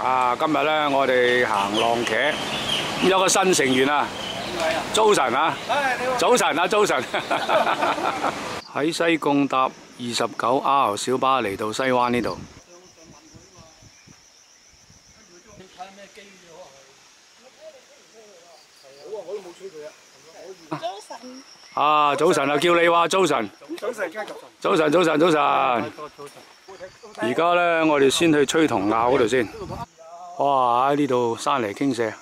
今日咧我哋行浪茄，咁有個新成員啊，早晨啊，早晨啊，早晨。喺西貢搭29R 小巴嚟到西灣呢度。早晨啊，叫你話早晨。早晨，早晨，早晨，早晨。而家咧，我哋先去吹童坳嗰度先。哇！喺呢度山泥傾瀉，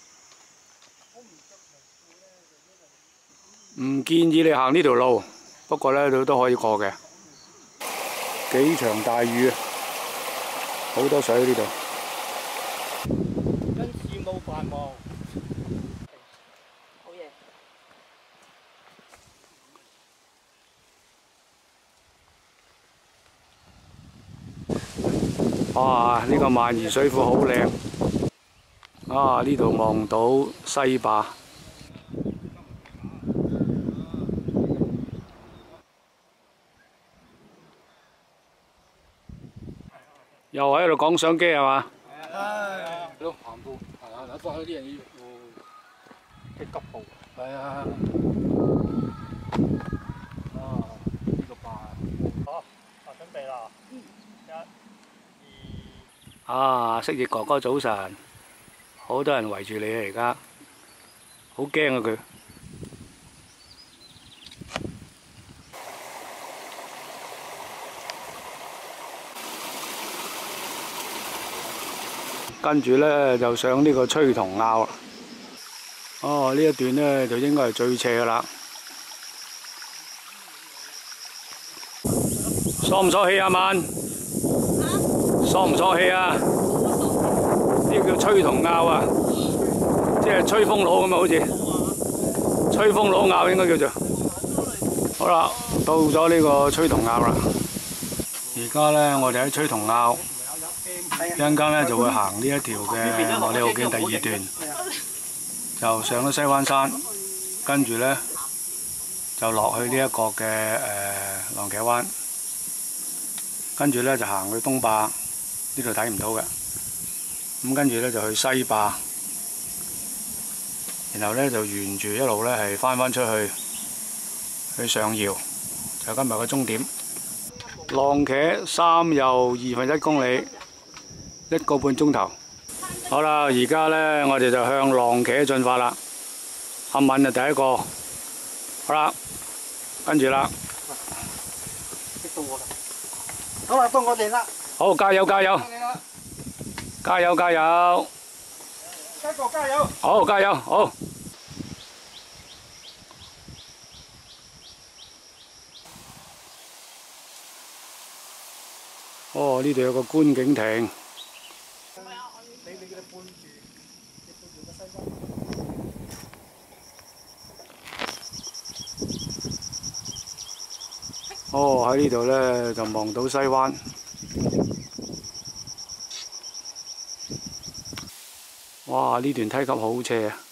唔建議你行呢條路，不過咧都可以過嘅。幾場大雨啊，好多水喺呢度。 跟事務繁忙。好嘢。 哇！呢個萬宜水庫好靚。呢度望到西壩。又喺度講相機係嘛？ 都行步，係翻去啲人要急步。係啊。呢個壩。好，準備啦。 蜥蜴哥哥早晨，好多人圍住你啊！而家好驚啊佢。跟住咧就上呢個吹童坳啦。呢一段咧就應該係最斜噶啦。疏唔疏氣啊文？疏唔疏氣啊？呢個叫吹童坳啊，即係吹風佬咁啊，好似吹風佬坳應該叫做。好啦，到咗呢個吹童坳啦。而家咧我哋喺吹童坳。一陣間咧就會行呢一條嘅樂利號徑第2段，就上咗西灣山，跟住咧就落去呢一個嘅浪茄灣，跟住咧就行去東壩，呢度睇唔到嘅，咁跟住咧就去西壩，然後咧就沿住一路咧係翻出去上饒，就今日嘅終點。浪茄3又1/2公里。1個半鐘頭，好啦，而家咧我哋就向浪茄進發啦。阿敏就第一個，好啦，跟住啦。 激到我啦！好啦，到我哋啦。 好，加油加油！加油加油！ 加個加油！ 好，加油好。呢度有個觀景亭。喺呢度咧就望到西灣。哇！呢段梯級好斜啊！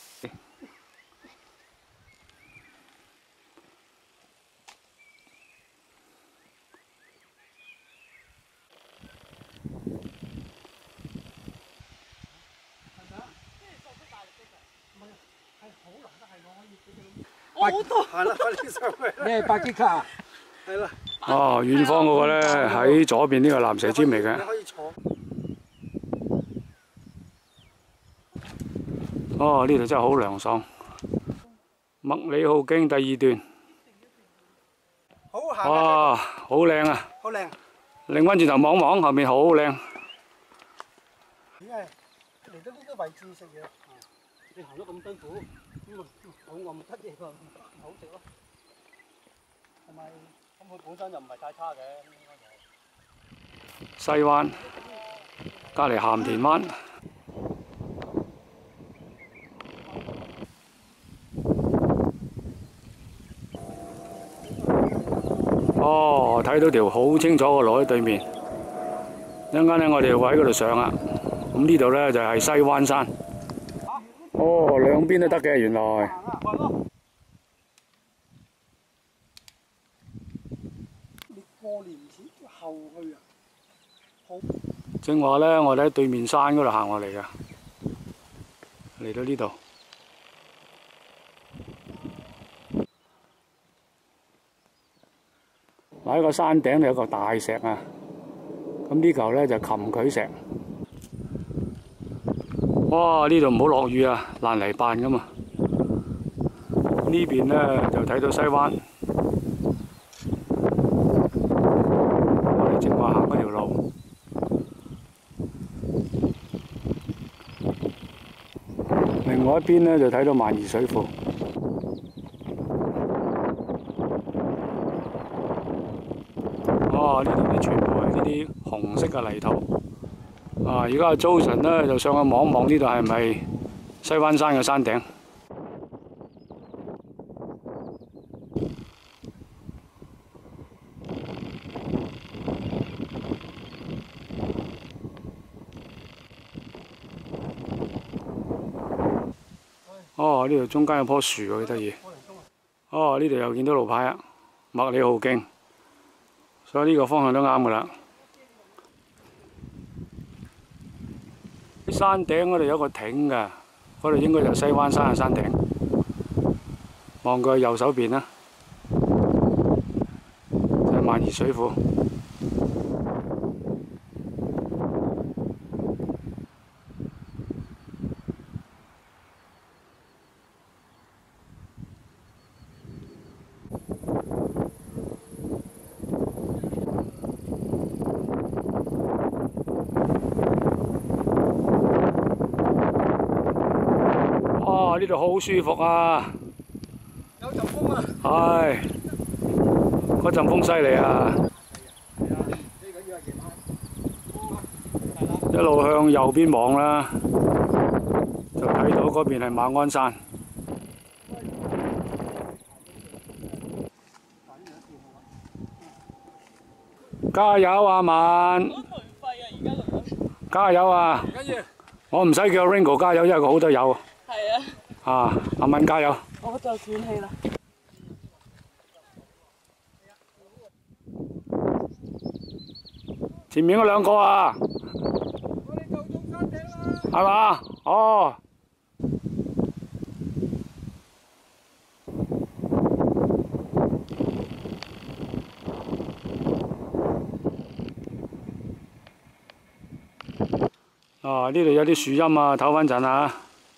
好多係啦，快啲上去。咩白吉卡？係啦。 遠方嗰個咧喺左邊呢個蚺蛇尖嚟嘅。 你可以坐。 呢度真係好涼爽。麥理浩徑第2段。 好行。 哇！好靚啊！ 好靚。 擰翻轉頭望望，後面好靚。 因為嚟到呢個位置食嘢，你行咗咁辛苦，好餓咪得嘢喎，好食咯。同埋咁佢本身又唔係太差嘅，應該就。 西灣，隔離鹹田灣。睇到條好清楚嘅路喺對面。一陣間咧，我哋會喺嗰度上啊。咁呢度咧就係西灣山。兩邊都得嘅，原來。 你過年前後去啊？好。 正話咧，我哋喺對面山嗰度行落嚟嘅，嚟到呢度。嗱，喺個山頂有個大石啊，咁呢嚿咧就蠄蚷石。哇！呢度唔好落雨啊，爛泥扮噶嘛。呢邊咧就睇到西灣。我哋正話行嗰條路。另外一邊咧就睇到萬宜水庫。哇！呢度啲全部係呢啲紅色嘅泥土。啊！而家阿 Johnson 咧就上去望一望呢度係咪西灣山嘅山頂？哦，呢度中間有棵樹喎，幾得意。哦，呢度又見到路牌啊，麥理浩徑，所以呢個方向都啱噶啦。山頂嗰度有個亭㗎，嗰度應該就係西灣山嘅山頂。望過去右手邊啦，就係萬宜水庫。哇！呢度好舒服啊！ 有陣風啊！ 係，嗰陣風犀利啊！一路向右邊望啦，就睇到嗰邊係馬鞍山。加油啊，文！加油啊！我唔使叫 Ringo 加油，因為佢好多油。係啊。啊，阿文加油！ 我就斷氣啦。 前面嗰兩個啊！ 我哋就中山頂啦。 係嘛？哦。啊！呢度有啲樹蔭啊，唞返陣啊！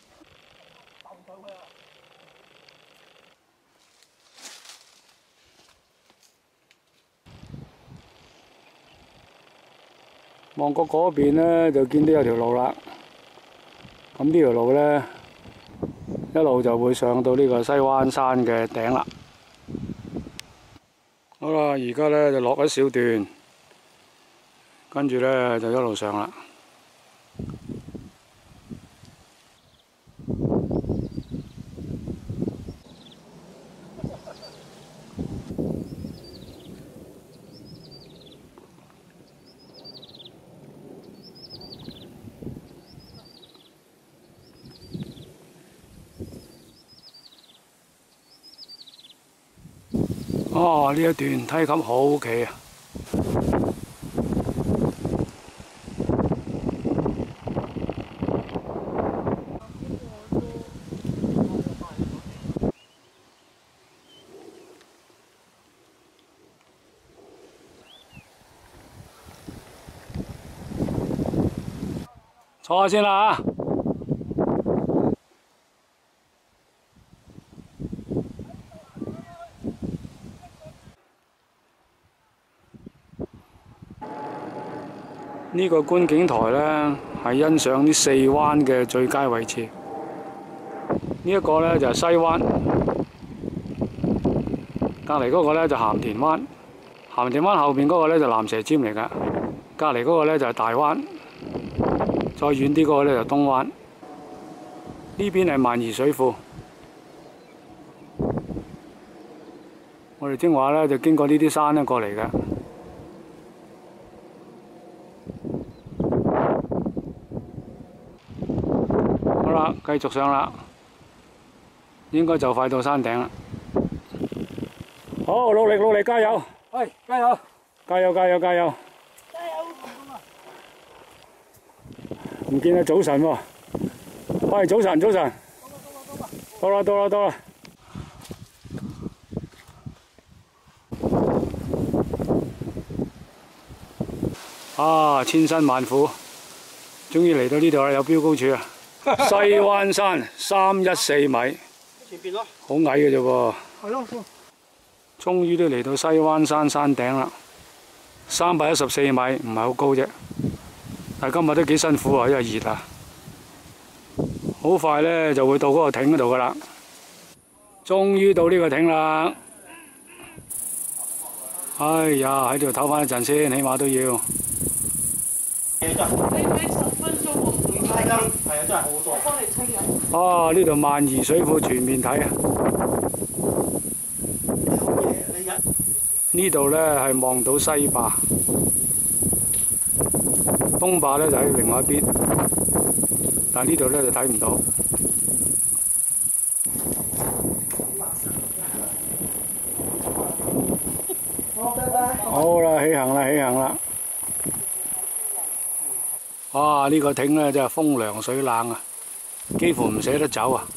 望過嗰邊呢，就見到有條路啦。咁呢條路呢，一路就會上到呢個西灣山嘅頂啦。好啦，而家呢就落一小段，跟住呢就一路上啦。哦，呢一段梯級好企啊！坐下先啦嚇。呢個觀景台呢，係欣賞啲四灣嘅最佳位置。呢一個呢，就係西灣，隔離嗰個呢，就鹹田灣。鹹田灣後邊嗰個呢，就蚺蛇尖嚟㗎，隔離嗰個呢，就係大灣，再遠啲嗰個呢，就東灣。呢邊係萬宜水庫。我哋正話呢，就經過呢啲山呢過嚟嘅。繼續上啦，應該就快到山頂啦。好，努力努力，加油！ 係，加油！ 加油加油加油！ 加油！ 唔見啊！早晨喎，喂，早晨，早晨，到啦，到啦，到啦！啊，千辛萬苦，終於嚟到呢度啦，有標高柱啊！西灣山314米， 前邊咯， 好矮嘅啫喎。 係咯。 終於都嚟到西灣山山頂啦，314米，唔係好高啫。但係今日都幾辛苦啊，因為熱啊。好快呢就會到嗰個艇嗰度噶啦。終於到呢個艇啦！哎呀，喺度唞翻一陣先，起碼都要。 10分鐘我唔會拉筋，係啊，真係好多。我幫你吹啊！ 啊，呢度萬宜水庫全面睇啊！呢度呢係望到西壩，東壩呢就喺另外一邊，但呢度呢就睇唔到。好啦，起行啦，起行啦！啊，呢個艇呢真係風涼水冷啊，幾乎唔捨得走啊！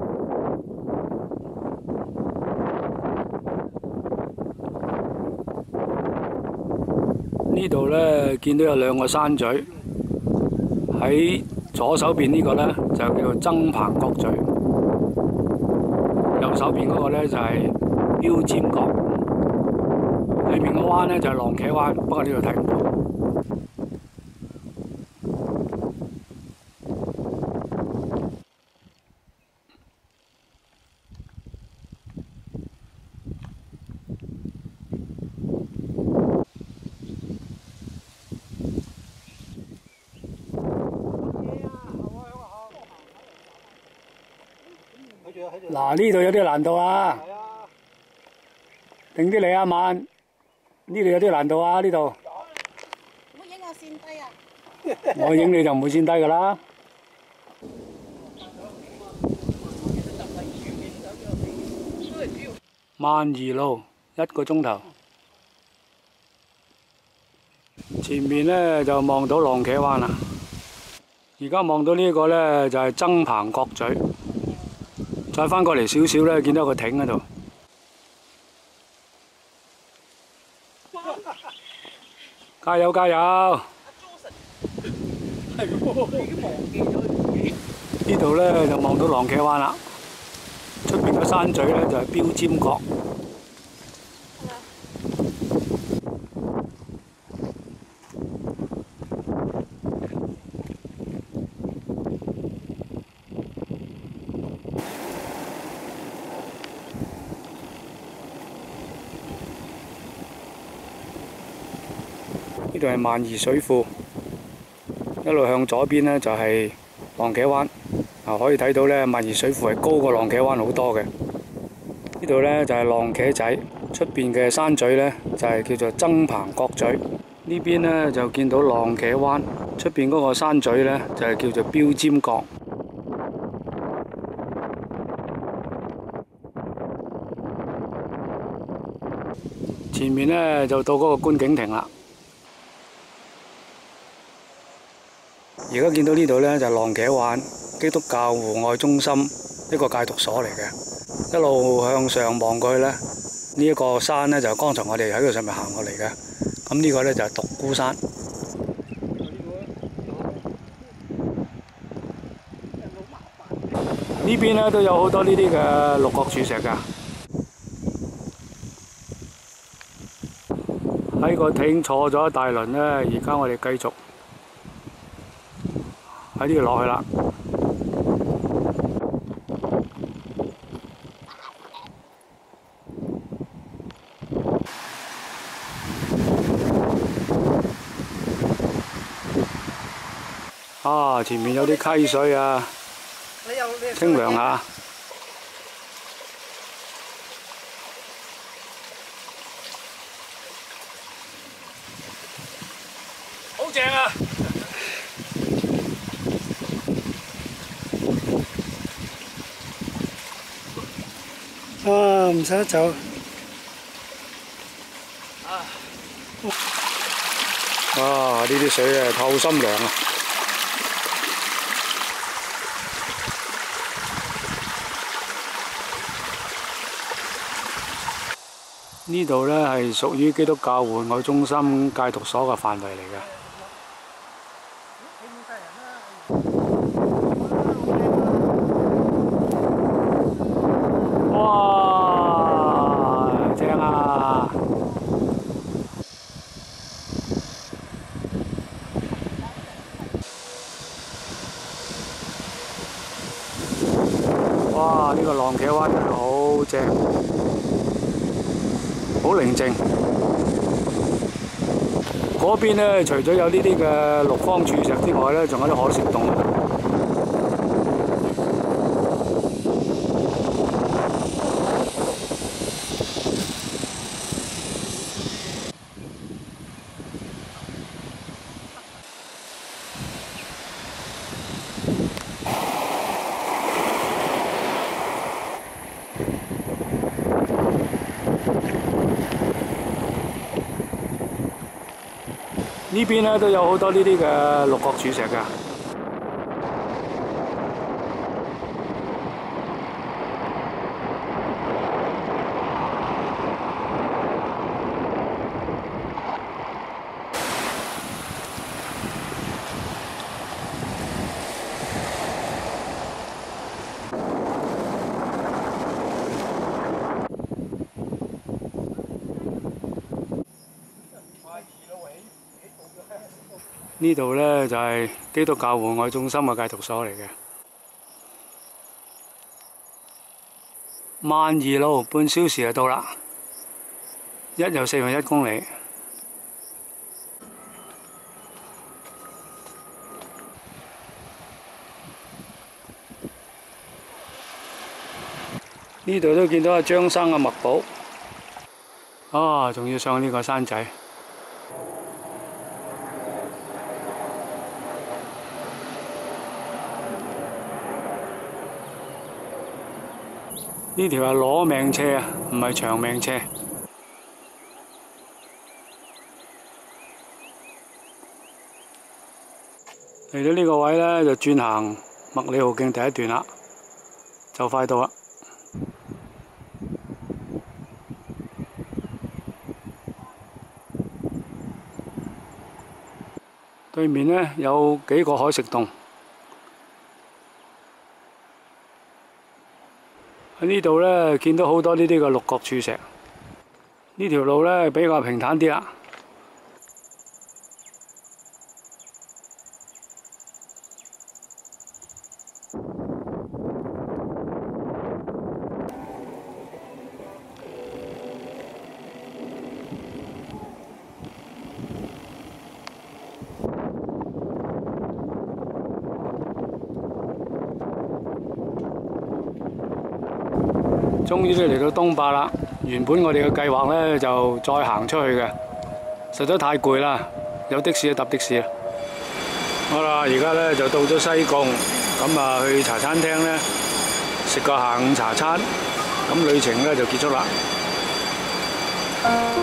呢度呢，見到有兩個山咀，喺左手邊呢個呢，就叫做增棚角咀，右手邊嗰個呢，就係標尖角，裏面個灣呢，就係浪茄灣，不過呢度睇唔到。嗱，呢度有啲難度啊！定啲嚟啊，慢！呢度有啲難度啊，呢度。 唔好影我跣低啊！ 我影你就唔會跣低㗎啦。萬宜路1個鐘頭，前面呢就望到浪茄灣啦。而家望到呢個呢，就係增棚角咀。再翻過嚟少少呢，見到個艇喺度。加油加油！呢度呢就望到浪茄灣啦，出邊個山咀呢就係標尖角。呢度係萬宜水庫，一路向左邊呢就係浪茄灣，可以睇到呢萬宜水庫係高過浪茄灣好多嘅。呢度呢就係浪茄仔，出邊嘅山咀呢就係叫做增棚角咀。呢邊呢就見到浪茄灣，出邊嗰個山咀呢就係叫做標尖角。前面呢就到嗰個觀景亭啦。而家見到呢度呢，就係浪茄灣基督教戶外中心一個戒毒所嚟嘅，一路向上望過去呢，呢一個山呢，就係剛才我哋喺佢上面行過嚟嘅。咁呢個呢，就係獨孤山。呢邊呢，都有好多呢啲嘅六角柱石㗎。喺個艇坐咗一大輪呢，而家我哋繼續喺呢度落去啦。啊，前面有啲溪水啊，清涼下。好正啊！ 啊，唔使得走。 啊！呢啲水啊，透心涼啊！ 呢度咧係屬於基督教援愛中心戒毒所嘅範圍嚟嘅。哇！正啊！哇！呢個浪茄灣真係好正，好寧靜。嗰邊咧，除咗有呢啲嘅綠方柱石之外咧，仲有啲海蝕洞。呢邊咧都有好多呢啲嘅六角柱石㗎。呢度咧就係基督教援愛中心嘅戒毒所嚟嘅。萬宜路半小時就到啦，又4.1公里。呢度都見到阿張生嘅墨寶，啊，仲要上呢個山仔。呢條係攞命車啊，唔係長命車。嚟到呢個位呢，就轉行麥理浩徑第一段啦，就快到啦。對面呢，有幾個海蝕洞。喺呢度咧，見到好多呢啲嘅六角柱石。呢條路咧比較平坦啲啦。終於都嚟到東壩啦！原本我哋嘅計劃呢，就再行出去嘅，實在太攰啦，有的士就搭的士啦。好啦，而家呢，就到咗西貢，咁啊去茶餐廳呢，食個下午茶餐，咁旅程呢，就結束啦。